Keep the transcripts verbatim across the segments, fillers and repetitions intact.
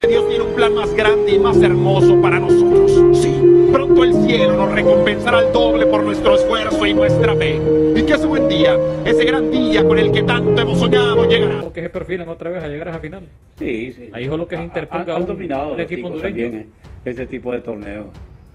Dios tiene un plan más grande y más hermoso para nosotros. Sí, pronto el cielo nos recompensará al doble por nuestro esfuerzo y nuestra fe. Y que ese buen día, ese gran día con el que tanto hemos soñado, llegará. ¿Por qué se perfilan otra vez a llegar a esa final? Sí, sí. Ahí es lo que se interponga Han un, dominado un los equipo ticos hondureño. también, eh, este tipo de torneos.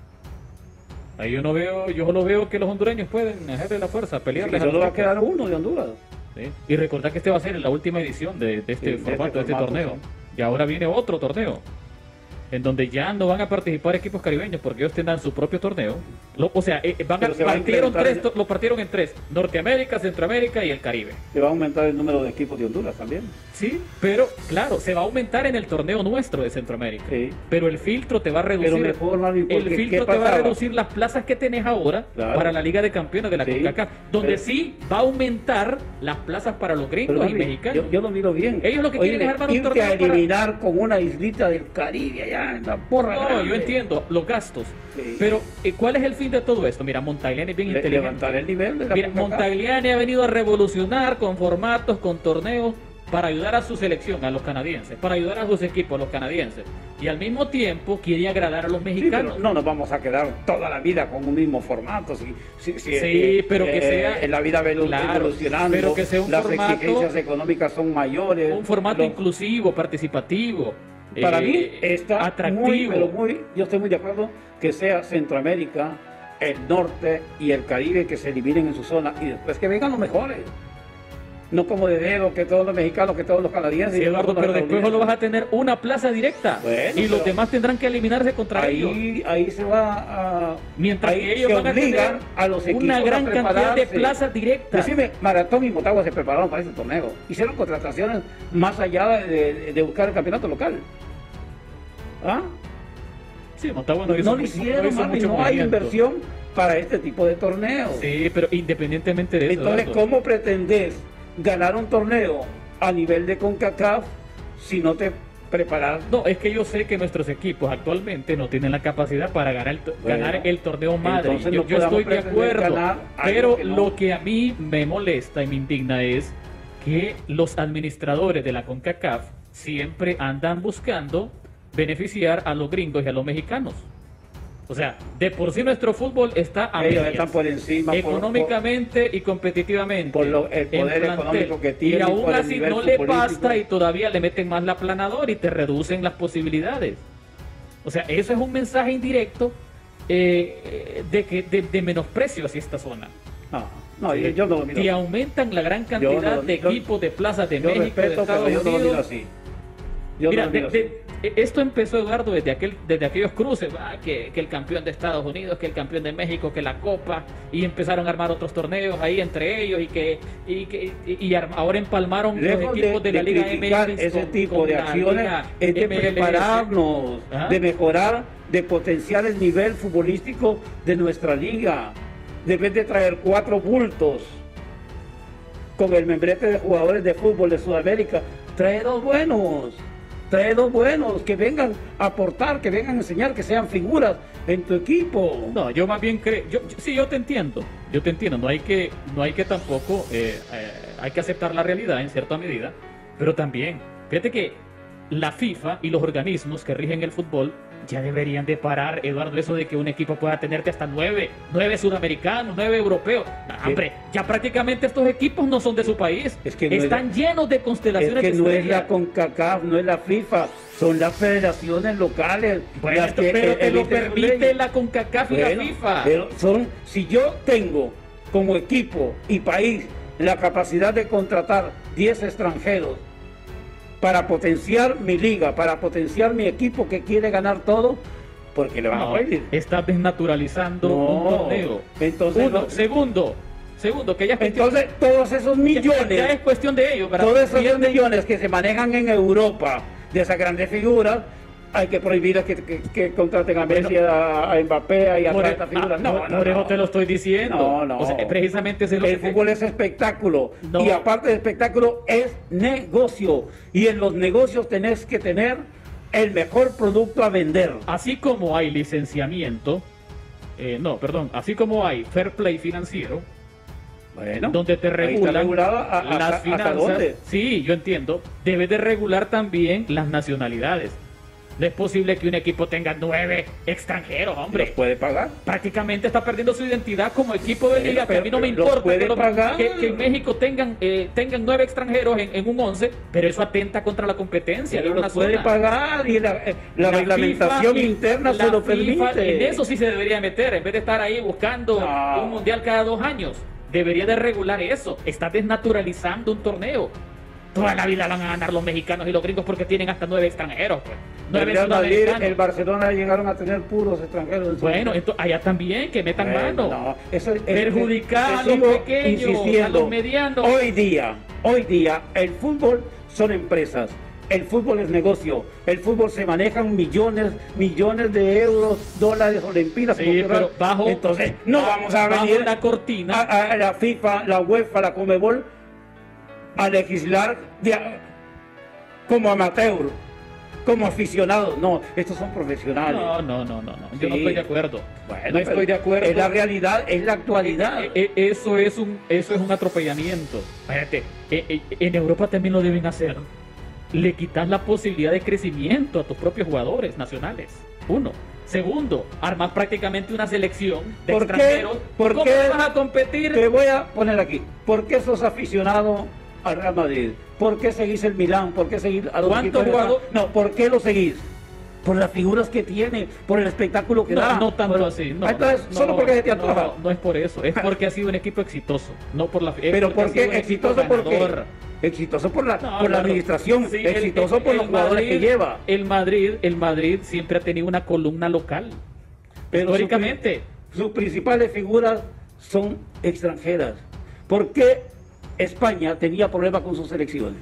Ahí yo no veo, yo solo veo que los hondureños pueden hacerle la fuerza, pelear. Sí, solo va a quedar uno de Honduras. Sí. Y recordar que este va a ser la última edición de, de este Sí, de formato, este de este formato, torneo. sí. Y ahora viene otro torneo, en donde ya no van a participar equipos caribeños porque ellos tendrán su propio torneo. Lo, o sea, eh, van a, Pero se va a partieron incrementar tres, lo partieron en tres: Norteamérica, Centroamérica y el Caribe. Se va a aumentar el número de equipos de Honduras también. Sí, pero claro, se va a aumentar en el torneo nuestro de Centroamérica. Sí. Pero el filtro te va a reducir. Pero mejor, Mari, porque el filtro ¿qué te va a pasaba? reducir las plazas que tenés ahora Claro. para la Liga de Campeones de la Sí. CONCACAF, donde Pero- sí va a aumentar las plazas para los gringos Pero, y Mari, mexicanos. yo, yo lo miro bien. Ellos lo que quieren es armar un irte torneo a para- eliminar con una islita del Caribe allá en la porra No, grande. yo entiendo los gastos, Sí. pero eh, ¿cuál es el fin de todo esto? Mira, Montagliani es bien Le- inteligente. levantar el nivel de la Mira, CONCACAF. Montagliani ha venido a revolucionar con formatos, con torneos, para ayudar a su selección, a los canadienses, para ayudar a sus equipos, los canadienses. Y al mismo tiempo quiere agradar a los Sí, mexicanos. pero no nos vamos a quedar toda la vida con un mismo formato. Si, si- si, Sí, eh, pero que eh, sea- en la vida evolu- claro, evolucionando, pero que sea un las formato- exigencias económicas son mayores. Un formato Los- inclusivo, participativo. Para eh, mí está atractivo. muy, pero muy, yo estoy muy de acuerdo que sea Centroamérica, el norte y el Caribe que se eliminen en su zona y después que vengan los mejores. No como de dedo que todos los mexicanos, que todos los canadienses. Sí, y Eduardo, todos los pero después solo vas a tener una plaza directa. Bueno, y los pero- demás tendrán que eliminarse contra ellos. Ahí, ahí se va a... Mientras ahí que ellos se van a tener obligan a los equipos una gran a cantidad de prepararse. plazas directas. Decime, Maratón y Motagua se prepararon para ese torneo. Hicieron contrataciones más allá de, de- de buscar el campeonato local. ¿Ah? Sí, Motagua no hizo, No lo mu- hicieron, no hizo mami, mucho no hay movimiento. inversión para este tipo de torneos. Sí, pero independientemente de eso. Entonces, Eduardo, ¿cómo pretendes ganar un torneo a nivel de CONCACAF si no te preparas? No, es que yo sé que nuestros equipos actualmente no tienen la capacidad para ganar el, to- Bueno, ganar el torneo madre. entonces Yo, no yo podamos estoy de pretender acuerdo, ganar algo pero que no- lo que a mí me molesta y me indigna es que los administradores de la CONCACAF siempre andan buscando beneficiar a los gringos y a los mexicanos. O sea, de por sí nuestro fútbol está a Ellos medias, están por encima por- económicamente y competitivamente, por lo- el en poder plantel. económico que tienen, y aún por el así nivel no le futbolístico. basta y todavía le meten más la aplanadora y te reducen las posibilidades. O sea, eso es un mensaje indirecto eh, de que de, de menosprecio hacia esta zona. No, no, Sí. yo, yo no lo miro. Y aumentan la gran Yo cantidad no- de yo- equipos, de plazas de Yo México, de respeto, Estados pero yo no lo miro Unidos. así. Yo Mira, no lo de- miro de- así. esto empezó, Eduardo, desde aquel, desde aquellos cruces, ah, que, que el campeón de Estados Unidos, que el campeón de México, que la Copa, y empezaron a armar otros torneos ahí entre ellos, y que y, que, y, y arma- ahora empalmaron los Lejos equipos de, la Liga criticar M X ese con- tipo con de la acciones Liga es de M L S. prepararnos, Ajá. de mejorar, de potenciar el nivel futbolístico de nuestra liga. Debes de traer cuatro bultos con el membrete de jugadores de fútbol de Sudamérica. Trae dos buenos, trae dos buenos que vengan a aportar, que vengan a enseñar, que sean figuras en tu equipo. No, yo más bien creo, yo, yo- sí, yo te entiendo, yo te entiendo, no hay que, no hay que tampoco, eh, eh, hay que aceptar la realidad en cierta medida, pero también, fíjate que la FIFA y los organismos que rigen el fútbol ya deberían de parar, Eduardo, eso de que un equipo pueda tenerte hasta nueve, nueve sudamericanos, nueve europeos. Nah, ¿Qué? hombre, ya prácticamente estos equipos no son de su país, Es que no es están llenos de Es constelaciones que de no es estrellas. la CONCACAF, no es la FIFA, son las federaciones locales. Bueno, las que pero te lo emiten sus permite leyes. la CONCACAF y Bueno, la FIFA. Pero son, si yo tengo como equipo y país la capacidad de contratar diez extranjeros para potenciar mi liga, para potenciar mi equipo que quiere ganar todo, porque le van No, a pedir. estás desnaturalizando No, un torneo. entonces Uno, no. segundo, segundo, que ya es cuestión, Entonces, todos esos ya- millones, ya es cuestión de ellos. ¿verdad? todos esos Pierden- millones que se manejan en Europa de esas grandes figuras, hay que prohibir que, que, que contraten a Messi, Bueno, a, a Mbappé y a por, todas e- estas figuras. ah, No, por- no, por eso no. te lo estoy diciendo. No, no. O sea, precisamente ese es lo El que- fútbol es espectáculo No. y aparte de espectáculo es negocio y en los negocios tenés que tener el mejor producto a vender. Así como hay licenciamiento, eh, no, perdón, así como hay fair play financiero, Bueno, donde te ahí está regulan regulado a- a- las hasta- hasta finanzas. dónde. Sí, yo entiendo. Debe de regular también las nacionalidades. No es posible que un equipo tenga nueve extranjeros, hombre. ¿Los puede pagar? Prácticamente está perdiendo su identidad como equipo de Pero, liga, que a mí no me pero, ¿los importa puede que, lo- pagar? que- que en México tengan eh, tengan nueve extranjeros en, en un once, pero eso atenta contra la competencia. Pero de una los puede zona. pagar y la, eh, la reglamentación FIFA y- interna la se lo FIFA permite. En eso sí se debería meter, en vez de estar ahí buscando No. un mundial cada dos años. Debería de regular eso. Está desnaturalizando un torneo. Toda la vida van a ganar los mexicanos y los gringos porque tienen hasta nueve extranjeros. Pues. El Nueve Real Madrid, sudamericanos. el Barcelona llegaron a tener puros extranjeros. en su Bueno, liga. entonces allá también que metan Bueno, mano. no, eso es- Perjudicar es- a te los sigo pequeños, a insistiendo. los medianos. Hoy día, hoy día, el fútbol son empresas. El fútbol es negocio. El fútbol se manejan millones, millones de euros, dólares o lempiras. Sí, como pero quieran. bajo- Entonces, no bajo- vamos a bajo venir la cortina. a, a la FIFA, la UEFA, la Conmebol a legislar de a- como amateur, como aficionados. No, estos son profesionales. No, no, no, no, no. Yo no Sí. estoy de acuerdo. Bueno, no pero estoy de acuerdo. Es la realidad, es la actualidad. Eh, eh, eso es un eso es un atropellamiento. Fíjate, eh, eh, en Europa también lo deben hacer. Le quitas la posibilidad de crecimiento a tus propios jugadores nacionales. Uno. Segundo, armas prácticamente una selección de ¿Por qué? extranjeros. ¿Por ¿Cómo qué? vas a competir? Te voy a poner aquí. ¿Por qué sos aficionado al Real Madrid? ¿Por qué seguís el Milán? ¿Por qué seguís a los ¿Cuántos equipos de- jugadores? No, ¿por qué lo seguís? Por las figuras que tiene, por el espectáculo que da. No, no tanto Por- así. No, Ah, entonces, no, solo porque se te no, antoja. no es por eso. Es porque ha sido un equipo exitoso. No por la. es Pero porque ha ¿por qué sido un equipo exitoso? ¿Por qué? ganador. Exitoso por la, No, por la claro. administración, Sí, el- exitoso el- por el los jugadores Madrid- que lleva. El Madrid, el Madrid siempre ha tenido una columna local. Pero históricamente. Sus, sus principales figuras son extranjeras. ¿Por qué España tenía problemas con sus selecciones?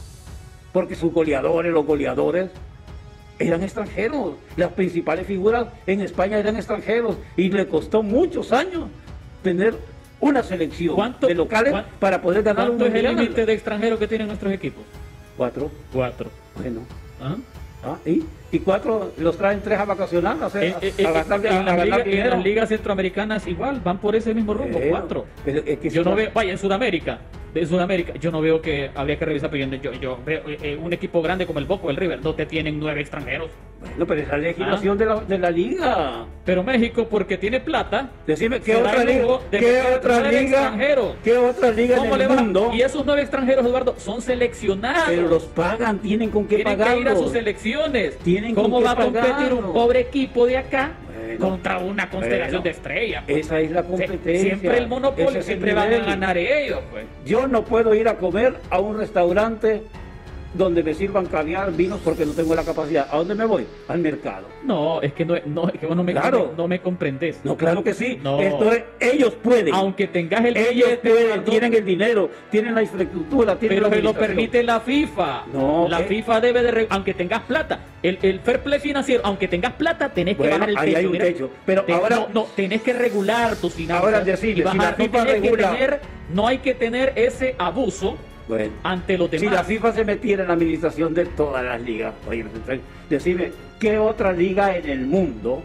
Porque sus goleadores, los goleadores, eran extranjeros. Las principales figuras en España eran extranjeros y le costó muchos años tener una selección ¿Cuánto- de locales cuán- para poder ganar un ¿Cuánto es el mundial. límite de extranjeros que tienen nuestros equipos? Cuatro. Cuatro. Bueno. ¿Ah? Ah, ¿y? y cuatro los traen tres a vacacionar, a, hacer, Eh, eh, a eh, gastar, en, a las gastar ligas, en dinero. las ligas centroamericanas igual, van por ese mismo rumbo, Pero, cuatro. pero es que Yo si no no- veo, vaya, en Sudamérica, de Sudamérica, yo no veo que habría que revisar, pero yo, yo, yo veo eh, eh, un equipo grande como el Boca o el River, no te tienen nueve extranjeros. Bueno, pero es la legislación Ah. de, la, de la liga. Pero México, porque tiene plata, Decime, ¿qué se da otra el liga? lujo de ¿Qué meter otra nueve liga? extranjeros. ¿Qué otra liga en ¿cómo el le va? mundo? Y esos nueve extranjeros, Eduardo, son seleccionados. Pero los pagan, tienen con qué Tienen que ir a pagarlos. sus selecciones. Tienen con ¿Cómo qué va a competir pagarlo. un pobre equipo de acá Bueno, contra una constelación bueno. de estrellas? Esa es la competencia. Siempre el monopolio, Ese es el siempre van a nivel. ganar ellos, pues. Yo no puedo ir a comer a un restaurante donde me sirvan caviar, vinos, porque no tengo la capacidad. ¿A dónde me voy? Al mercado. No, es que no, no, es que vos no me, Claro. no me comprendés. No, claro que sí. No. Esto es, ellos pueden. Aunque tengas el Ellos billete, pueden, Eduardo, tienen el dinero, tienen la infraestructura, tienen pero la se lo administración. permite la FIFA. No, la ¿qué? FIFA debe de, re- aunque tengas plata, el, el fair play financiero, aunque tengas plata, tenés que Bueno, bajar el ahí techo. hay un mira. techo. Pero Te- ahora- no, no, tenés que regular tus finanzas. Ahora, decime, y si bajar, la no FIFA tenés que regula- tener- no hay que tener ese abuso Bueno, ante los si demás. la FIFA se metiera en la administración de todas las ligas, oye, entonces, decime, ¿qué otra liga en el mundo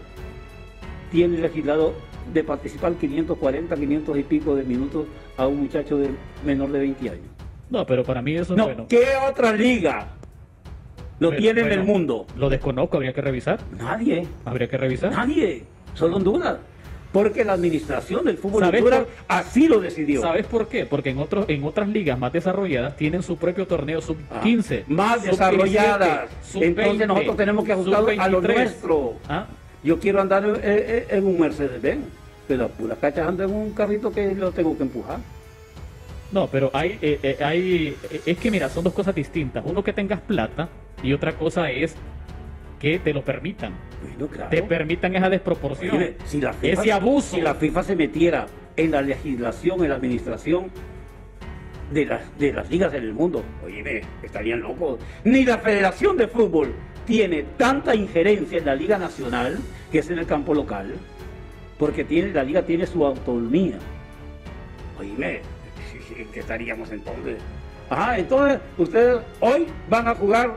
tiene legislado de participar quinientos cuarenta, quinientos y pico de minutos a un muchacho de menor de veinte años? No, pero para mí eso es No, bueno. ¿qué otra liga lo Pero, tiene en bueno, el mundo? Lo desconozco, habría que revisar. Nadie, Habría que revisar. nadie, solo Honduras. Porque la administración del fútbol de ¿Sabes Honduras por- así lo decidió. ¿Sabes por qué? Porque en otros en otras ligas más desarrolladas tienen su propio torneo sub Ah, quince. más sub desarrolladas. diecisiete, sub Entonces veinte, nosotros tenemos que ajustar sub a lo veintitrés. nuestro. ¿Ah? Yo quiero andar en, en- en un Mercedes-Benz, pero a puras cachas ando en un carrito que lo tengo que empujar. No, pero hay, eh, eh, hay eh, es que mira, son dos cosas distintas. Uno, que tengas plata, y otra cosa es que te lo permitan. Bueno, claro. Te permitan esa desproporción. Oye, si la FIFA, ese abuso. Si la FIFA se metiera en la legislación, en la administración de las, de las ligas en el mundo, oye, estarían locos. Ni la Federación de Fútbol tiene tanta injerencia en la Liga Nacional, que es en el campo local, porque tiene, la liga tiene su autonomía. Oíme, ¿en qué estaríamos entonces? Ajá, entonces ustedes hoy van a jugar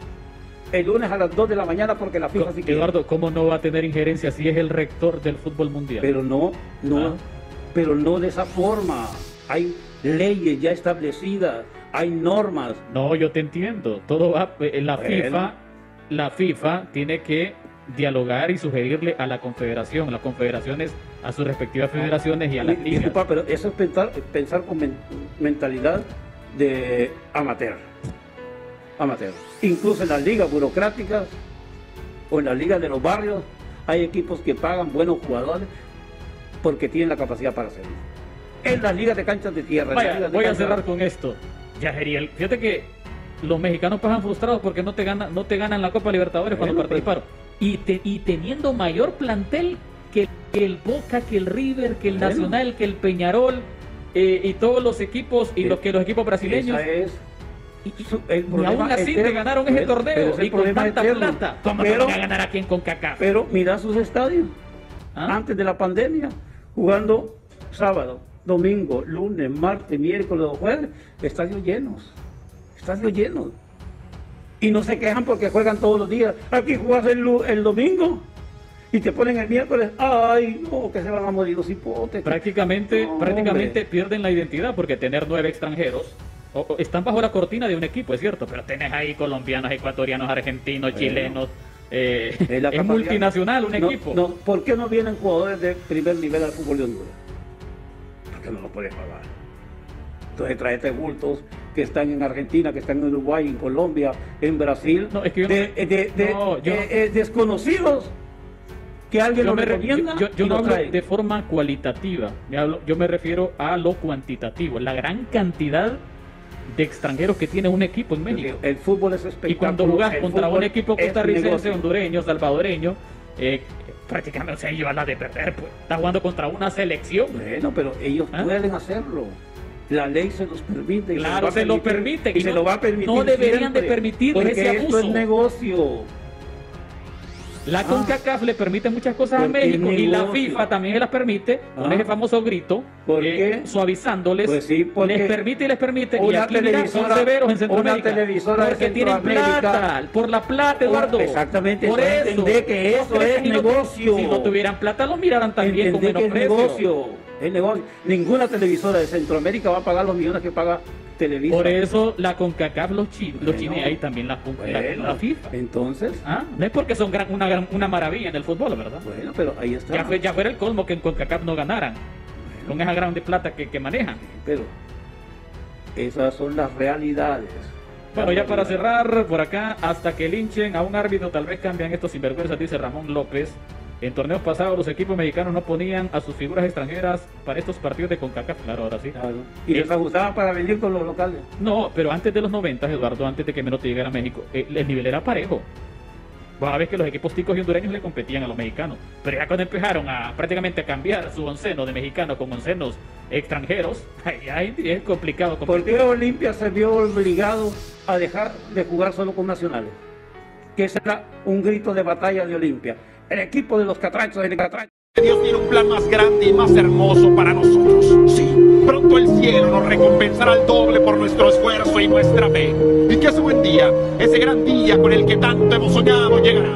el lunes a las dos de la mañana porque la FIFA sí quiere. Eduardo, ¿cómo no va a tener injerencia si es el rector del fútbol mundial? Pero no, no, Ah. pero no de esa forma. Hay leyes ya establecidas, hay normas. No, yo te entiendo. Todo va, eh, la Bueno. FIFA la FIFA tiene que dialogar y sugerirle a la confederación, las confederaciones a sus respectivas federaciones y a las ligas. Disculpa, pero eso es pensar, pensar con men mentalidad de amateur. Amateur. Incluso en las ligas burocráticas o en las ligas de los barrios hay equipos que pagan buenos jugadores porque tienen la capacidad para hacerlo. En las ligas de canchas de tierra. Vaya, voy a canchas... cerrar con esto. Ya, Jeriel, fíjate que los mexicanos pasan frustrados porque no te ganan, no te ganan la Copa Libertadores bueno, cuando participaron. Pues... Y, te, y teniendo mayor plantel que, que el Boca, que el River, que el bueno. Nacional, que el Peñarol eh, y todos los equipos y los que los equipos brasileños. Esa es y, el y aún así te ganaron ese pero, torneo pero y con tanta eterno. plata. ¿Cómo pero, te van a ganar aquí en CONCACAF? Pero mira sus estadios. ¿Ah? Antes de la pandemia, jugando sábado, domingo, lunes, martes, miércoles, jueves, estadios llenos. Estadios llenos. Y no se quejan porque juegan todos los días. Aquí juegas el, el domingo y te ponen el miércoles. Ay, no, que se van a morir los hipotes. Prácticamente, no, prácticamente pierden la identidad porque tener nueve extranjeros o, o, están bajo la cortina de un equipo, es cierto, pero tenés ahí colombianos, ecuatorianos, argentinos, bueno, chilenos. Eh, es, es multinacional un no, equipo. No, ¿por qué no vienen jugadores de primer nivel al fútbol de Honduras? Porque no lo puedes pagar. Entonces traete bultos que están en Argentina, que están en Uruguay, en Colombia, en Brasil, no, es que yo de, no, de, de, no, yo, eh, eh, desconocidos que alguien lo recomienda. Yo, yo, yo no hablo de forma cualitativa, yo, hablo, yo me refiero a lo cuantitativo, la gran cantidad de extranjeros que tiene un equipo en México. El, el fútbol es espectáculo. Y cuando jugás contra un equipo costarricense, hondureño, salvadoreño, eh, prácticamente, o sea, ellos la de perder, pues, está jugando contra una selección. Bueno, pero ellos ¿Ah? pueden hacerlo. La ley se los permite. Y claro, se, lo permite. Y, y se no, lo va a permitir. No deberían siempre, de permitir porque ese abuso. Esto es negocio. La ah, CONCACAF le permite muchas cosas a México y la FIFA también se las permite ah, con ese famoso grito, eh, suavizándoles, pues sí, les permite y les permite. Y aquí mira, son severos en Centroamérica. Una televisora porque de tienen plata, por la plata, Eduardo. Exactamente, por eso. Entendé que eso no es negocio. No, si no tuvieran plata, lo miraran también con menos que es precio. Negocio, es negocio. Ninguna televisora de Centroamérica va a pagar los millones que paga Televisa. Por eso la CONCACAF los chinos, bueno, los chinos ahí también la, bueno, la, la FIFA. Entonces, ¿Ah? No es porque son gran, una, gran, una maravilla en el fútbol, ¿verdad? Bueno, pero ahí está. Ya, fue, ya fuera el colmo que en CONCACAF no ganaran, bueno, con esa grande plata que, que manejan. Pero esas son las realidades. Bueno, ya para cerrar, por acá, hasta que linchen a un árbitro, tal vez cambian estos sinvergüenzas, dice Ramón López. En torneos pasados los equipos mexicanos no ponían a sus figuras extranjeras para estos partidos de CONCACAF, claro, ahora sí. Claro. ¿Y les ajustaba para venir con los locales? No, pero antes de los noventa, Eduardo, antes de que Menotti llegara a México, eh, el nivel era parejo. Vas a ver que los equipos ticos y hondureños le competían a los mexicanos. Pero ya cuando empezaron a prácticamente a cambiar su onceno de mexicanos con oncenos extranjeros, ahí es complicado. ¿Por qué Olimpia se vio obligado a dejar de jugar solo con nacionales? Que ese era un grito de batalla de Olimpia. El equipo de los catrachos, el catracho. Dios tiene un plan más grande y más hermoso para nosotros. Sí, pronto el cielo nos recompensará al doble por nuestro esfuerzo y nuestra fe. Y que ese buen día, ese gran día con el que tanto hemos soñado, llegará.